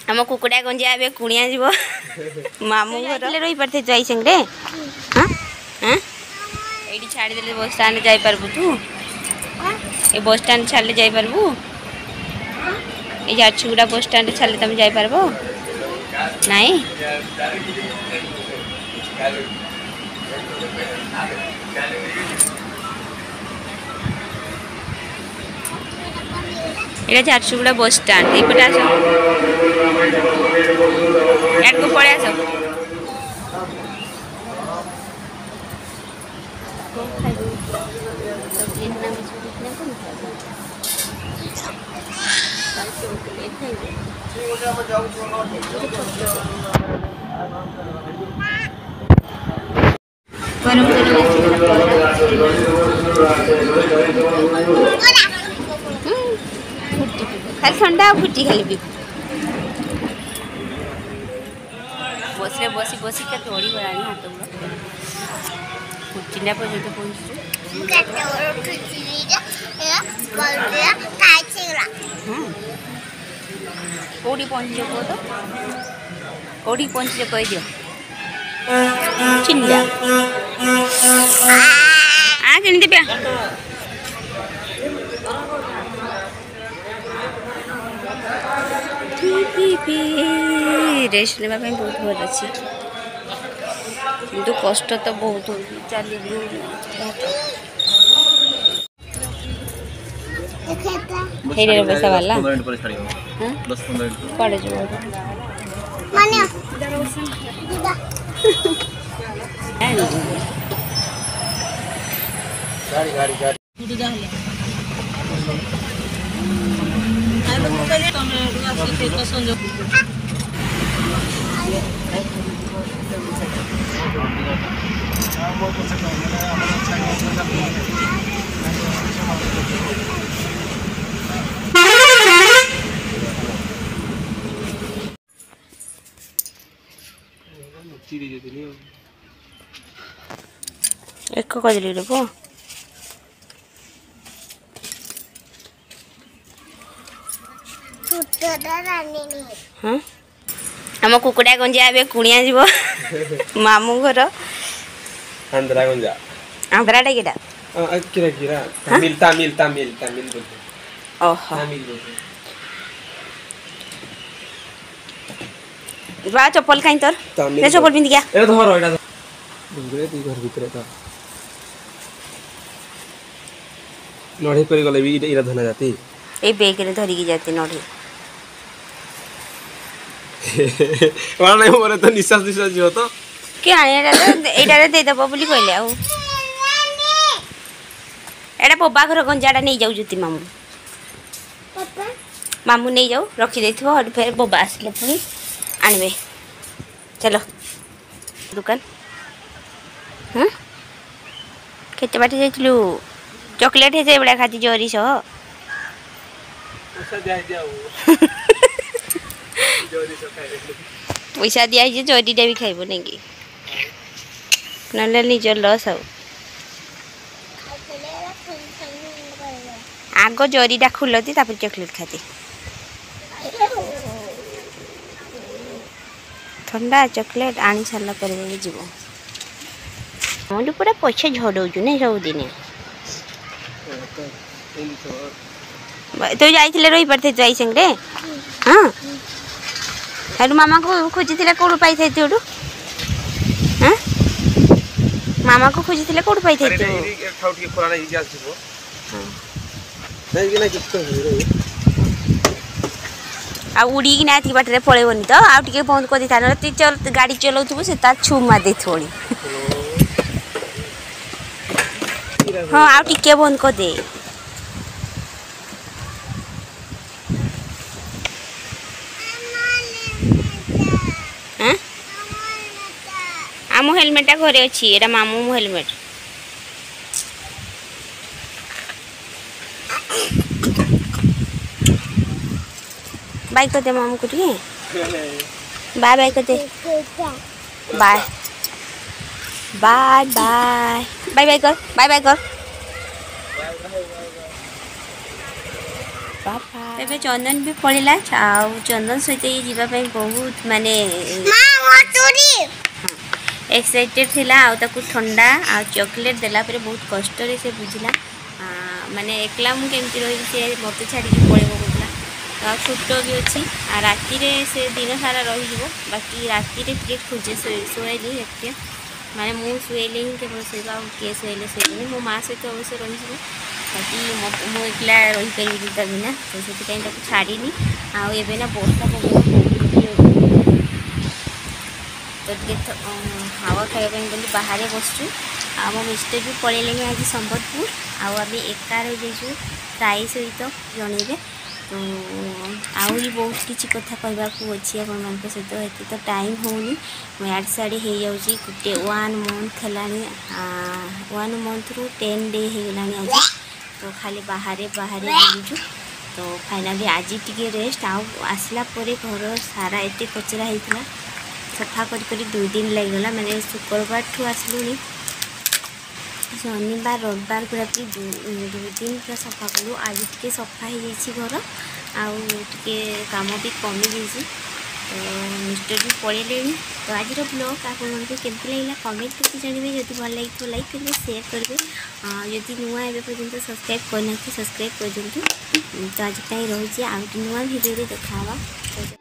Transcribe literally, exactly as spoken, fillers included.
आम कुकुड़ा गंजा ए कुणिया जीव मामू घर रही पारे जाई संगे हाँ हाँ ये छाड़देले बस स्टाण्ड जापरबू तू ये बस स्टाण्ड छाड़े जापरबू ये झारसुगुड़ा बस स्टाण्ड छाड़े तुम जापार नाई ये झारसुगुड़ा बस स्टाण्ड ये पटे आस को पड़े आस गरम खाली ठंडा फुटी खाली भी बस रे बसी बसी के तोड़ी गलानी हाथ गुड़ा फुटिना पर्यंत पहुँचु कौटी पहुँच कह तो कौटी पहुँच कहीदिव चिंता आ किणी देबे रेस्ट ने बहुत भल अच्छी किंतु कष्ट तो बहुत चल पैसा वाला कड़े एक कदली रे पो हाँ आम कुकुड़ा गंजा ए कुणिया जीव मामू घर आंध्रा गंजा आंध्रा टा केटा किरा किरा तमिल तमिल तमिल तमिल बोलते ओहो तमिल बोलते बा चप्पल काई तोर ले चप्पल पिंदी क्या ए धर एटा घुरे ती घर भीतर था नढ़े पर गले भी इरा धना जाती ए बैग रे धरी की जाती नढ़े वाला नहीं मोरे तो निश्वास निश्वास जो तो के आया रे एटा रे दे दबो बोली कहले आ एटा पप्पा घर गंजाटा नहीं जाऊ जति मामू पापा मामू नहीं जाऊ रखी देथिबो और फिर बबा आसले पुनी आनबे चलो दुकान हाँ केते बाटे जाइतलु चॉकलेट हे जे बड़ा खाती जोरी सो पैसा दे जाऊ जोरी सो खाइ पैसा दिया जे जोरी डे भी खाइबो नेकी नले निज लस आउ आगो जोरीटा खुलती तापर चॉकलेट खाती ठंडा चॉकलेट आनी सारा पर जीव मुझे पूरा पैसा झड़ाऊ नहीं सब दिन तो जाइए रही पारे जाई संगे हाँ हेलु मामा को खोजी कौटू पाई थे हाँ मामा को खोजी कौटू पाई थे आ उड़ी ना बाटे पलैबनी तो आउ टे बंद कर था चल गाड़ी चलाऊ से छू मार दे थोड़ी हाँ आउ टे बंद कर दे आम हेलमेटा घरे अच्छी एटा मामू हेलमेट बाय कर दे मामू को ठीक बाय बाय कर दे bye bye bye bye bye कर बाय बाय कर तेरे चंदन भी पड़ेगा आउ चंदन सहित ये जीवाई बहुत माने एक्साइटेड थिला आउ ताकू ठंडा आ चॉकलेट देला पर बहुत कष्ट रे से बुझला माने एकला मु केमती रही से मत छाड़ी पड़ेबो बोला तो छोट भी अच्छी आ राति रे से दिन सारा रही बाकी राति रे टे खोजे शोएली एते माने मु शुएली ही केवल शोवा किए शुएले शुएली मो माँ सहित अवश्य रही बाकी मु एकला रही पारि ता बिना तो से छाड़ीनी आउ एबे ना वर्षा पवन तो टे हावा खाइबा बोली बाहर बसचु आ मो मिस्टर भी पलैले आज संबलपुर आउ आम एका रही जाइए प्राय सहित जनइबे तो आहरी बहुत किसी कथा कहवाक अच्छी आप सहित ये तो टाइम होनी मुझे साड़ी हो जाऊँगी गोटे वन मंथ है वन मंथ रु टेन डे हो गला आज तो खाली बाहर बाहर बुलूँ तो फाइनाली आज टी रेस्ट आसला घर सारा एत कचरा होता सफा कर दुई दिन लगेगा मैंने शुक्रवार ठू आसलुनी शनिवार रविवार पूरा दुई दिन पूरा सफा कलु आज टे सफा हो जाए घर आउ टे काम भी कमी जाइए तो मिस्टर भी पलैले तो आज ब्लॉग आपको केमती लगे कमेंट करके जानवे जब भल लगे तो लाइक करेंगे शेयर करेंगे जदि नुआ एवं पर्यटन सब्सक्राइब करना सब्सक्राइब कर दिंतु तो आज रोचे आउ नुआ भिडियो देखा।